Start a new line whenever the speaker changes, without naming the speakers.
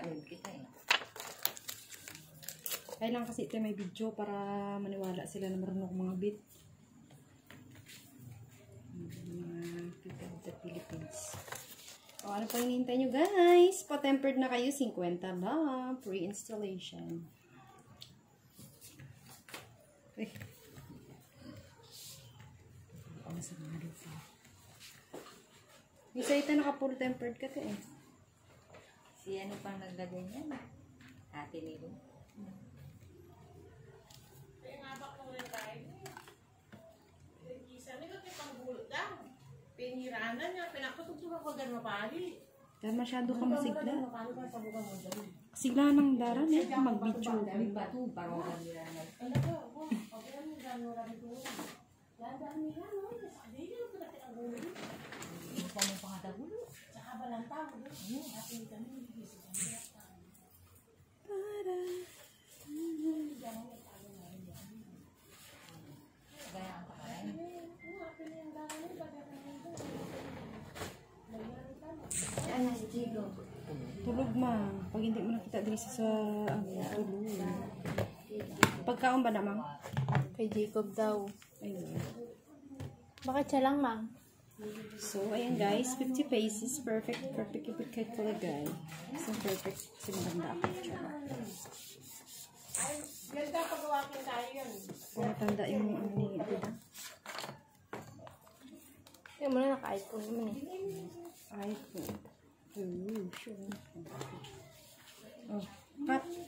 Kailangan kasi ito may video para maniwala sila na marunong mga bit. Mga people of the Philippines. O, ano pa hinihintay nyo guys? Pa-tempered na kayo, 50 lang. Pre-installation. Eh. Ano sa mga dito? Isa ito naka-full tempered ka to eh.
Si ano pang naglagay niya? Ate nilo.
Piniranan niya, pinakatugtog ako dyan mapali.
Dahil masyado ka masigla. Sigla ng daran eh, mag-video.
Bato, parang niranan.
Ano ko, ako yan, gano'n rami ko. Dadaan nila, no? Sabi niya, pagkati ang gulo.
Ano pa mong pangadagulo?
Tsaka balantang, no? Ating kami, nagigisi kami.
Gaya ang takalan. Ano si Chico?
Tulog ma. Pag hindi mo nakita dito sa tulog. Pagkaon ba naman?
Kay Jacob daw.
Ayun.
Bakit siya lang, ma'am?
So, ayan guys. 50 faces. Perfect ipikit ko lagay. So, perfect. Kasi maganda ako. Tsaka.
Ay, ganda pagawakin tayo yun.
Kung matanda yung ano ni Abida.
Yung muna naka-iPhone naman eh.
iPhone. Ooh, sure. Oh, cut.